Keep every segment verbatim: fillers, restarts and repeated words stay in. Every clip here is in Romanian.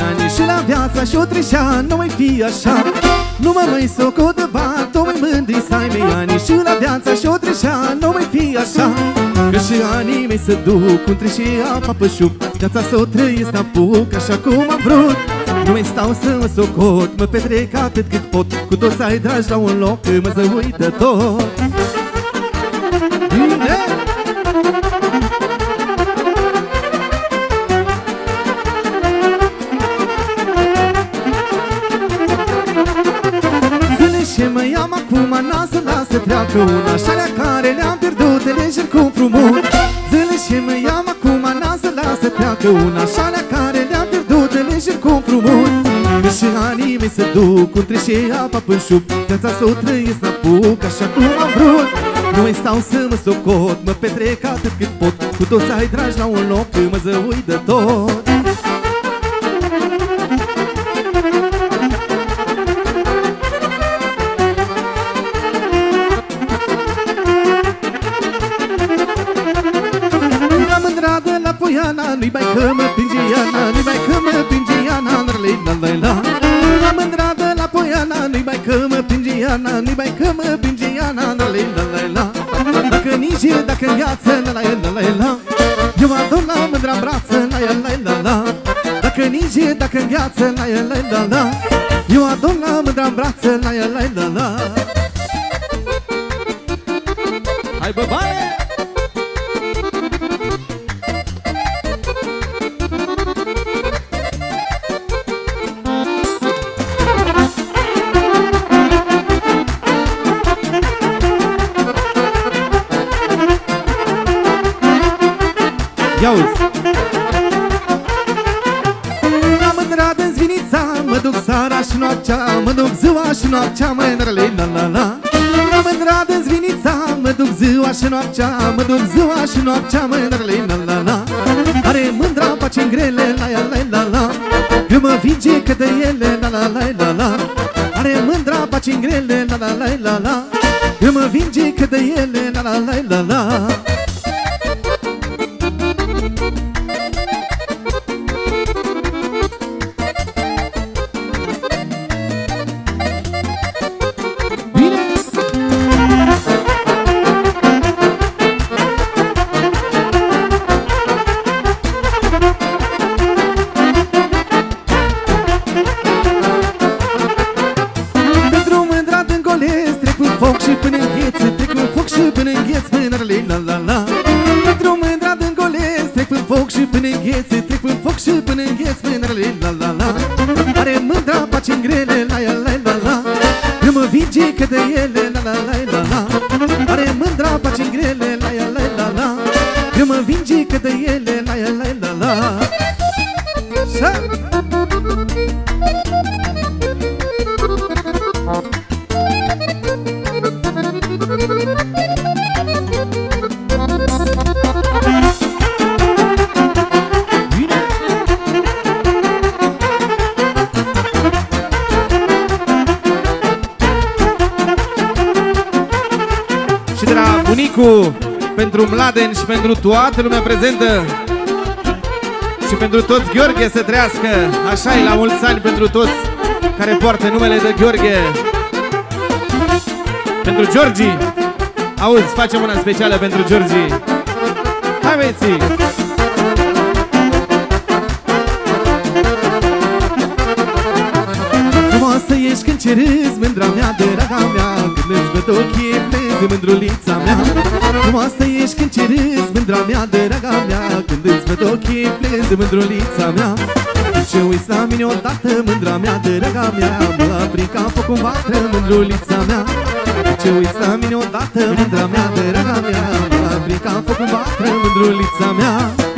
ani și la viața și-o trecea, nu mai fi așa. Nu mă mai socot de bani, tu mai mândri să ai mei ani și la viața și-o trecea, nu mai fi așa. Că și anii mei se duc, cum trece apa pe șup, viața s-o trăiesc n-apuc așa cum am vrut. Nu mai stau să mă socot, mă petrec atât cât pot, cu toți ai dragi la un loc, mă zăui de tot. Bine! Zile ce mă iam acum, n-a să las să treacă una, șalea care le-am pierdut, le cer cu împrumut. Zile ce mă iam acum, n-a să las să treacă una, șalea care le-am pierdut, le cer cu împrumut. Că și anii mei se duc, cum trece apa până șup, viața s-o trăiesc n-apuc așa cum am vrut. Nu mai stau să mă socot, mă petrec atât cât pot, cu toți ai dragi la un loc, mă zăui de tot. La mândra de la Poiana, nu-i mai că mă pinge Iana, nu-i mai că mă pinge Iana, la la la. La mândra de la Poiana, nu-i mai că mă pinge Iana, nu-i mai că mă pinge Iana, la la la la. Dacă nici e, dacă în viață, la la la la la. Eu ador la mândra-n brață, la la la la. Dacă nici e, dacă în viață, la la la la. Eu ador la mândra-n brață, la la la la. Hai bă, bane! Ia-uzi! La mândra de Zvinița, mă duc seara și noaptea, mă duc ziua și noaptea, măi, la la la la. La mândra de Zvinița, mă duc ziua și noaptea, mă duc ziua și noaptea, măi, la la la la. Are mândra pace-n grele, la la la la. Eu mă vinge că de ele, la la la la la. Are mândra pace-n grele, la la la la la. Eu mă vinge că de ele, la la la la la. Pentru Mladen și pentru toată lumea prezentă și pentru toți Gheorghe să trăiască. Așa-i, la mulți ani pentru toți care poartă numele de Gheorghe. Pentru Georgi, auzi, facem una specială pentru Georgi. Hai, băieții! Frumoasă ești când ce râzi, mândra mea, draga mea, când îți văd ochii plezi, mândrulița mea. Frumoasă ești când ce râzi, mândra mea, draga mea, când îți văd ochii plezi, mândrulița mea. Când ce uiți la mine odată, mândra mea, draga mea, mă aprind ca focul în vatră, mândrulița mea. Când ce uiți la mine odată, mândra mea, draga mea, mă aprind ca focul în vatră, mândrulița mea.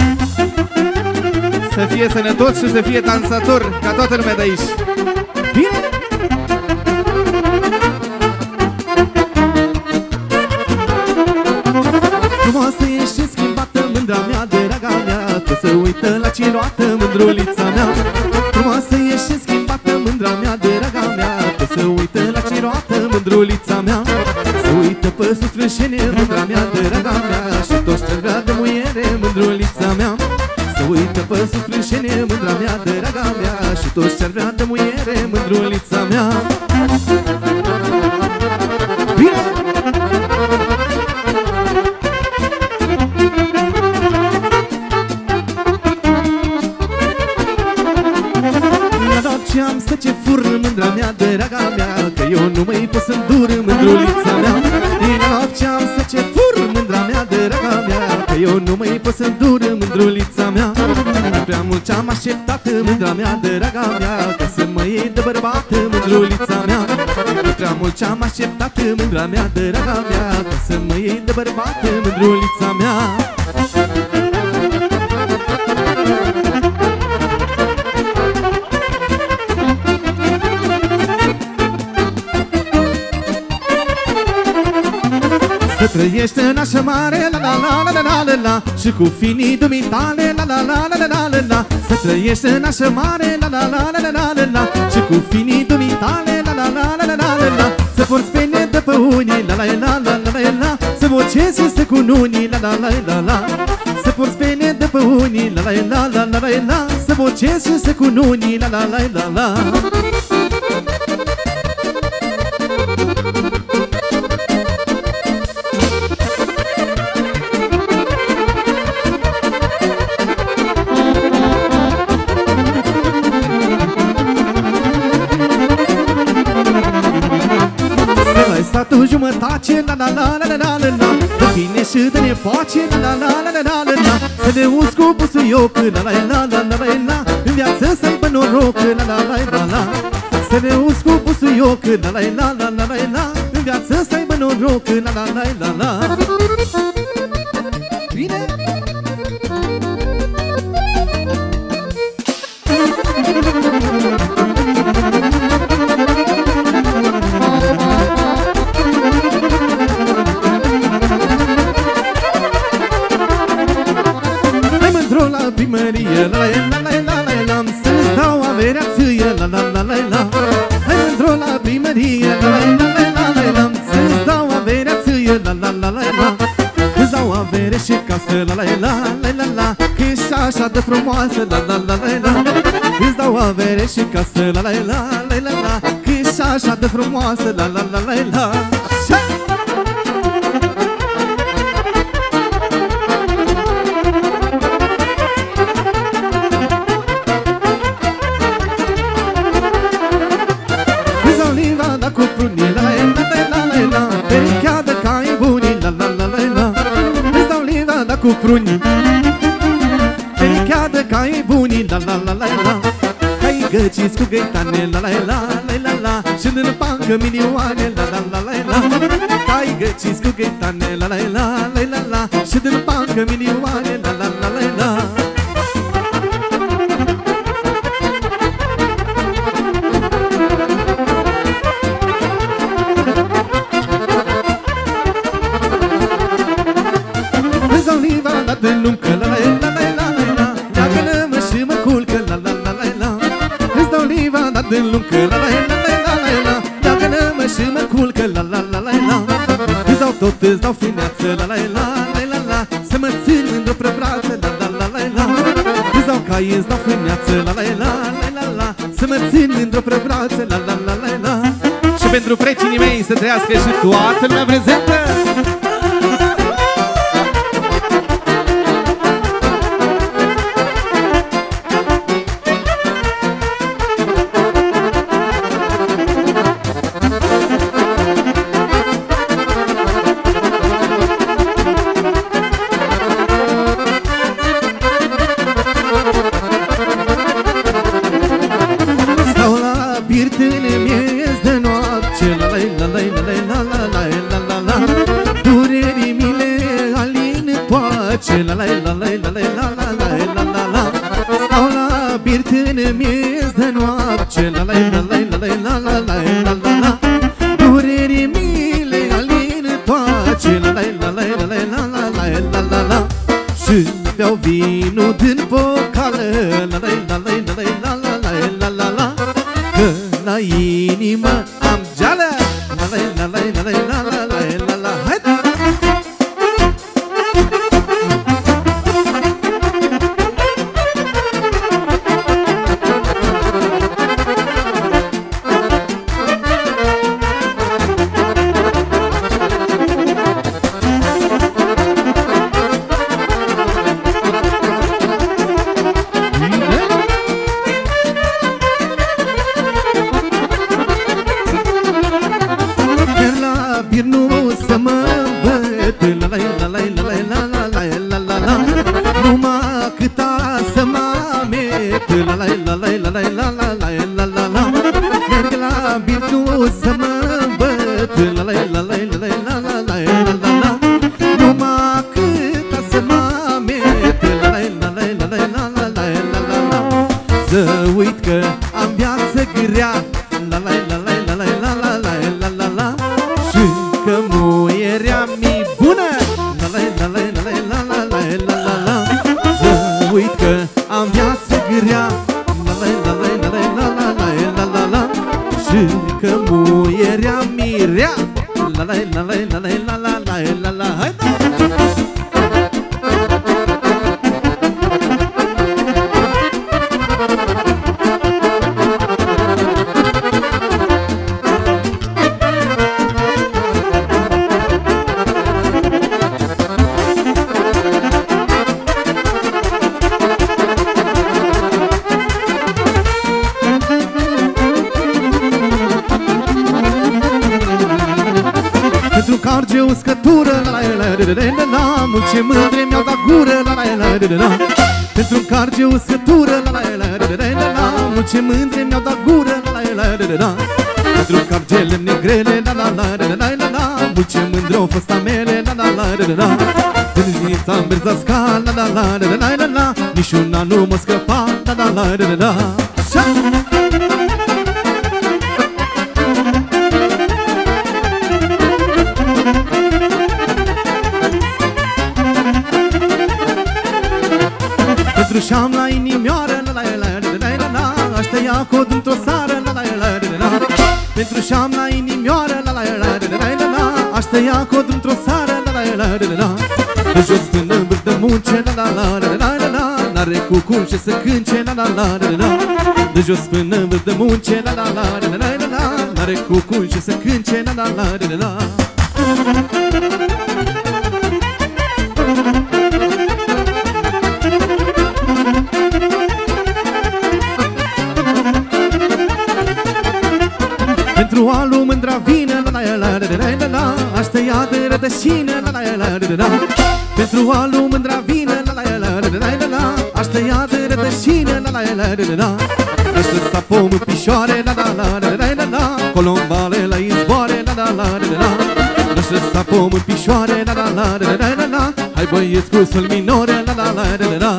Să fie sănătos și să fie dansator ca toată lumea de aici. Bine? Frumoasă ești și schimbată, mândra mea, draga mea, că se uită la ciroată, mândrulița mea. Frumoasă ești și schimbată, mândra mea, draga mea, că se uită la ciroată, mândrulița mea. Se uită pe sus frânșene, mândra mea, draga mea, și toți ce vrea de muiere, mândrulița mea. Se uită pe sus frânșene, mândra mea, draga mea, și toți ce-ar vrea de muiere, mândrulița mea. Bine! La noapte am să ce fur, mândra mea, draga mea, că eu nu mai pot să îndur, mândrulița mea. La noapte am să ce fur, mândra mea, draga mea, că eu nu mai pot să îndur, mândrulița mea. Prea mult ce-am așteptat, mândra mea, draga mea, ca să mă iei de bărbat, mândrulița mea. Prea mult ce-am așteptat, mândra mea, draga mea, ca să mă iei de bărbat, mândrulița mea. Să trăiești în așa mare, la la la la la la la, și cu finii dumitale, la la la la la la la. Să trăiești în așa mare, la la la la la la la, și cu finii dumitale, la la la la la la la. Să porți pene de pe unii, la la la la la la la, să vocezi și să cununii, la la la la la. Să porți pene de pe unii, la la la la la la la, să vocezi și să cununii, la la la la la. Statul jumătate, la la la la la la la la, de bine și de nepoace, la la la la la la la la. Să ne uzi cu busuioc, la la la la la la la, în viață să aibă noroc, la la la la la. Să ne uzi cu busuioc, la la la la la la la, în viață să aibă noroc, la la la la la. Bine? Primărie, la la la la la la, să-ți dau averea ție, la la la la la. Hai mândro la primărie, la la la la la la, să-ți dau averea ție, la la la la la. Îți dau avere și casă, la la la la la la, că ești așa de frumoasă, la la la la la. Îți dau avere și casă, la la la la la la, că ești așa de frumoasă, la la la la la. Cu pruni, pericheadă ca e bunii, la la la la la. Ca-i găciți cu găitane, la la la la la la, și în bancă milioane, la la la la la. Ca-i găciți cu găitane, la la la la la la, și în bancă milioane, la la la la la. De luncă, la la la la la la la, leagă-mă și mă culcă, la la la la la. Îți dau livada de luncă, la la la la la la la, leagă-mă și mă culcă, la la la la la. Îți dau tot, îți dau fineață, la la la la la la, să mă țin mândru pe brațe, la la la la la. Îți dau cai, îți dau fineață, la la la la la la, să mă țin mândru pe brațe, la la la la la. Și pentru precinii mei să trăiască și toată lumea prezentă. La la la la la la la la la la la. Stau la birt în miez de noapte, la la la la la la la la la la la. Durerii mile alin toace, la la la la la la la la la la la. Și beau vinul din pocală, la la la la la la la la la la la. Că la inimă am geală, la la la la la la la la la la. Hai! la la la la. Merg la birtul să mă îmbăt, la la la la la la la la la la. Numai cât să mă amet, la la la la la la la la la la. Să uit că am viață grea, la la la la la la la la la la la. Și că muierea mi bună, la la la la la la la la la la. Să uit că am viață grea, la la la la la la la la la la la. Și că muierea mi rea, la la la la la la la la la la. Hai da! Pentru carge uscătură, la la la la la la. Mulți mândre mi-au dat gură, la la la la la. Pentru carge uscătură, la la la la la la. Mulți mândre mi-au dat gură, la la la la la. Pentru cargele negrele, la la la la la la la. Mulți mândre au fost a mele, la la la la la. Când dimineața am mers la scal, la la la la la la la. Niciuna nu mă scăpa, la la la la la. Așa! Pentru șam la inimioară, la la la la la la. Aș tăia cod într-o sară, la la la la la. Pentru șam la inimioară, la la la la la la. Aș tăia cod într-o sară, la la la la la. De jos până în vârf de munce, la la la la la la la. N-are cucul ce să cânce, la la la la la. De jos până în vârf de munce, la la la la la la la. N-are cucul ce să cânce, la la la la la. Pentru alu mândra vină, la la la la la la la. Aș tăia de rădășină, la la la la la. Pentru alu mândra vină, la la la la la la. Aș tăia de rădășină, la la la la la. Aș lăsa pomul pișoare, la la la la la la. Colombale la izboare, la la la la la. Aș lăsa pomul pișoare, la la la la la la. Hai băieți cu sol minore, la la la la la.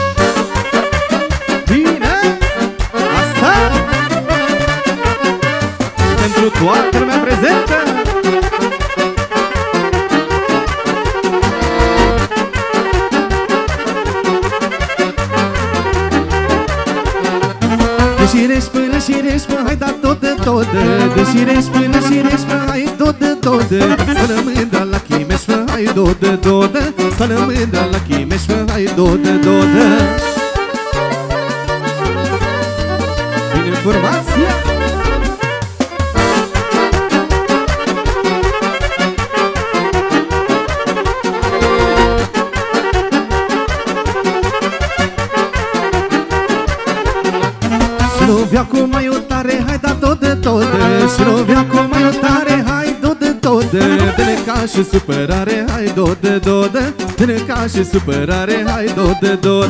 Bine! Asta! Pentru toată lumea prezentă. Deșirești până șirești, mă, hai da tot de tot. Deșirești până șirești, mă, hai tot de tot. Spă-nă mândra la Chimeș, mă, hai tot de tot. Spă-nă mândra la Chimeș, mă, hai tot de tot. Bine informație! Și cu mai o tare, hai da tot de tot. Și lovea cu mai o tare, hai tot de tot. Dă-ne ca și supărare, hai tot de tot. Dă-ne ca și supărare, hai tot de tot.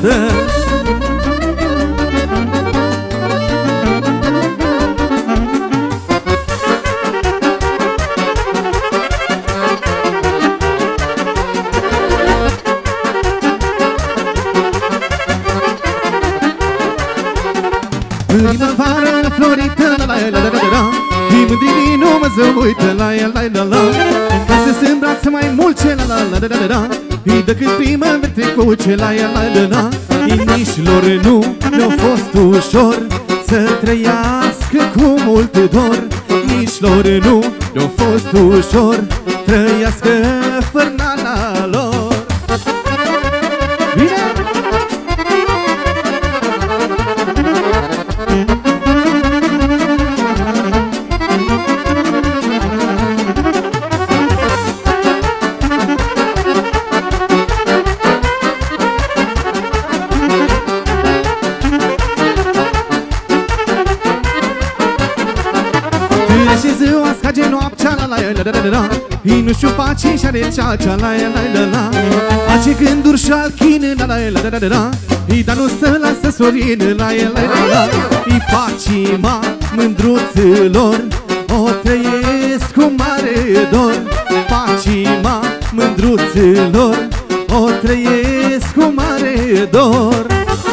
Primăvară florită, la la la la la la. Mândrinii nu mă se uită, la la la la la. Ca să se îmbrață mai mult, ce la la la la la la. Îi decât primăvară trecuce, la la la la la. Nișilor nu le-a fost ușor să trăiască cu mult dor. Nișilor nu le-a fost ușor trăiască fără nana lor. Bine! Scage noaptea, la la la la la la. Ei nu știu pace și are ceacea, la la la la la. Face gânduri și alchine, la la la la la la. Ii dar nu stă lasă Sorin la el, la la la. Ii pacima mândruților o trăiesc cu mare dor. Pacima mândruților o trăiesc cu mare dor.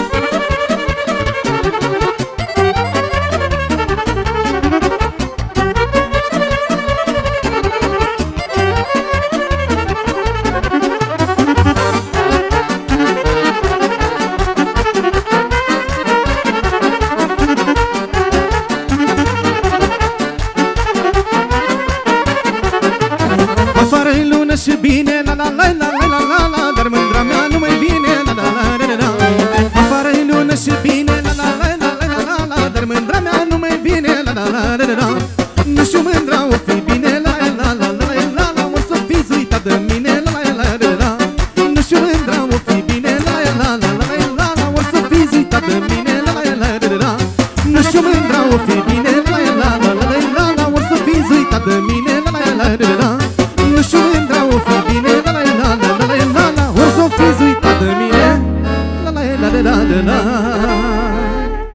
Afară-i lună și bine, la la la la la la la, dar mândra mea nu mai vine, la la la la la. Afară-i lună și bine, la la la la la la la, dar mândra mea nu mai vine, la la la la la. Nu știu mândra o fi bine, la la la la la la, o să fiți uitat de mine, la la la la la. Nu știu mândra o fi bine, la la la la la la, o să fiți uitat de mine, la la la la la. Nu știu mândra o fi bine, la la la la la la, o să fiți uitat de mine, la la la la la.